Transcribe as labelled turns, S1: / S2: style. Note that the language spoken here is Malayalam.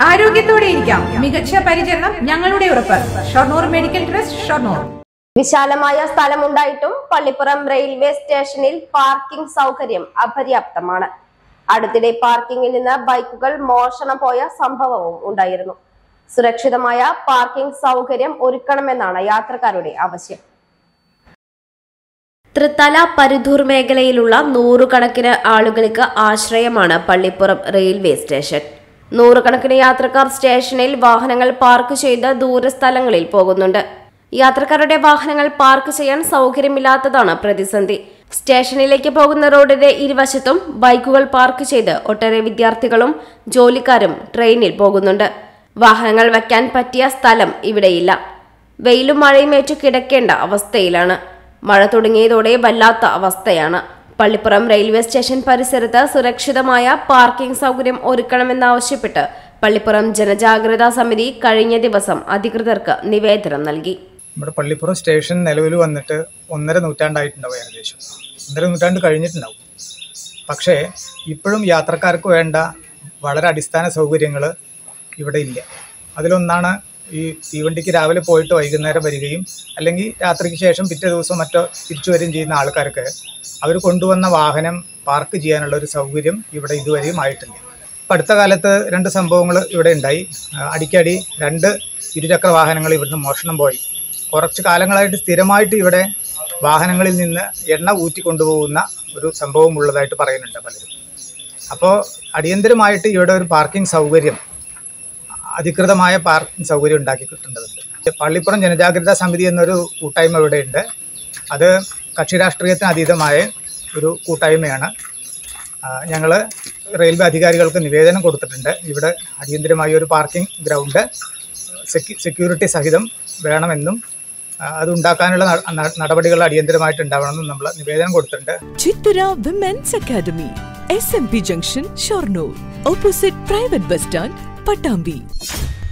S1: ആരോഗ്യത്തോടെ ഇരിക്കാം. മികച്ച പരിചരണം ഞങ്ങളുടെ ഉറപ്പ്. Shoranur medical trust, Shoranur.
S2: വിശാലമായ സ്ഥലമുണ്ടായിട്ടും പള്ളിപ്പുറം റെയിൽവേ സ്റ്റേഷനിൽ പാർക്കിംഗ് സൗകര്യം അപര്യാപ്തമാണ്. അടുത്തിടെ പാർക്കിംഗിൽ നിന്ന് ബൈക്കുകൾ മോഷണം പോയ സംഭവവും ഉണ്ടായിരുന്നു. സുരക്ഷിതമായ പാർക്കിംഗ് സൗകര്യം ഒരുക്കണമെന്നാണ് യാത്രക്കാരുടെ ആവശ്യം. തൃത്തല പരുധൂർ മേഖലയിലുള്ള നൂറുകണക്കിന് ആളുകൾക്ക് ആശ്രയമാണ് പള്ളിപ്പുറം റെയിൽവേ സ്റ്റേഷൻ. നൂറുകണക്കിന് യാത്രക്കാർ സ്റ്റേഷനിൽ വാഹനങ്ങൾ പാർക്ക് ചെയ്ത് ദൂരസ്ഥലങ്ങളിൽ പോകുന്നുണ്ട്. യാത്രക്കാരുടെ വാഹനങ്ങൾ പാർക്ക് ചെയ്യാൻ സൗകര്യമില്ലാത്തതാണ് പ്രതിസന്ധി. സ്റ്റേഷനിലേക്ക് പോകുന്ന റോഡിന്റെ ഇരുവശത്തും ബൈക്കുകൾ പാർക്ക് ചെയ്ത് ഒട്ടേറെ വിദ്യാർത്ഥികളും ജോലിക്കാരും ട്രെയിനിൽ പോകുന്നുണ്ട്. വാഹനങ്ങൾ വയ്ക്കാൻ പറ്റിയ സ്ഥലം ഇവിടെയില്ല. വെയിലും മഴയും ഏറ്റു കിടക്കേണ്ട അവസ്ഥയിലാണ്. മഴ തുടങ്ങിയതോടെ വല്ലാത്ത അവസ്ഥയാണ്. പള്ളിപ്പുറം റെയിൽവേ സ്റ്റേഷൻ പരിസരത്ത് സുരക്ഷിതമായ പാർക്കിംഗ് സൗകര്യം ഒരുക്കണമെന്നാവശ്യപ്പെട്ട് പള്ളിപ്പുറം ജനജാഗ്രതാ സമിതി കഴിഞ്ഞ ദിവസം അധികൃതർക്ക് നിവേദനം നൽകി.
S3: നമ്മുടെ പള്ളിപ്പുറം സ്റ്റേഷൻ നിലവിൽ വന്നിട്ട് 1.5 നൂറ്റാണ്ടായിട്ടുണ്ടാവും. ഏകദേശം 1.5 നൂറ്റാണ്ട് കഴിഞ്ഞിട്ടുണ്ടാവും. പക്ഷേ ഇപ്പോഴും യാത്രക്കാർക്ക് വേണ്ട വളരെ അടിസ്ഥാന സൗകര്യങ്ങൾ ഇവിടെ ഇല്ല. അതിലൊന്നാണ് ഈ തീവണ്ടിക്ക് രാവിലെ പോയിട്ട് വൈകുന്നേരം വരികയും അല്ലെങ്കിൽ രാത്രിക്ക് ശേഷം പിറ്റേ ദിവസം മറ്റോ തിരിച്ചു വരികയും ചെയ്യുന്ന ആൾക്കാർക്ക് അവർ കൊണ്ടുവന്ന വാഹനം പാർക്ക് ചെയ്യാനുള്ള ഒരു സൗകര്യം ഇവിടെ ഇതുവരെയും ആയിട്ടില്ല. ഇപ്പം അടുത്ത കാലത്ത് 2 സംഭവങ്ങൾ ഇവിടെ ഉണ്ടായി. അടിക്കടി 2 ഇരുചക്ര വാഹനങ്ങൾ ഇവിടുന്ന് മോഷണം പോയി. കുറച്ച് കാലങ്ങളായിട്ട് സ്ഥിരമായിട്ട് ഇവിടെ വാഹനങ്ങളിൽ നിന്ന് എണ്ണ ഊറ്റിക്കൊണ്ടുപോകുന്ന ഒരു സംഭവം ഉള്ളതായിട്ട് പറയുന്നുണ്ട് പലരും. അപ്പോൾ അടിയന്തരമായിട്ട് ഇവിടെ ഒരു പാർക്കിംഗ് സൗകര്യം, അധികൃതമായ പാർക്കിംഗ് സൗകര്യം ഉണ്ടാക്കി കിട്ടേണ്ടതുണ്ട്. പള്ളിപ്പുറം ജനജാഗ്രതാ സമിതി എന്നൊരു കൂട്ടായ്മ ഇവിടെയുണ്ട്. അത് കക്ഷി രാഷ്ട്രീയത്തിന് അതീതമായ ഒരു കൂട്ടായ്മയാണ്. ഞങ്ങൾ റെയിൽവേ അധികാരികൾക്ക് നിവേദനം കൊടുത്തിട്ടുണ്ട്. ഇവിടെ അടിയന്തരമായ ഒരു പാർക്കിംഗ് ഗ്രൗണ്ട് സെക്യൂരിറ്റി സഹിതം വേണമെന്നും അതുണ്ടാക്കാനുള്ള നടപടികൾ അടിയന്തരമായിട്ട് ഉണ്ടാവണമെന്നും നമ്മൾ നിവേദനം കൊടുത്തിട്ടുണ്ട്.
S4: Chithara women's academy, SMP junction, Shoranur, opposite private bus stand, Pattambi.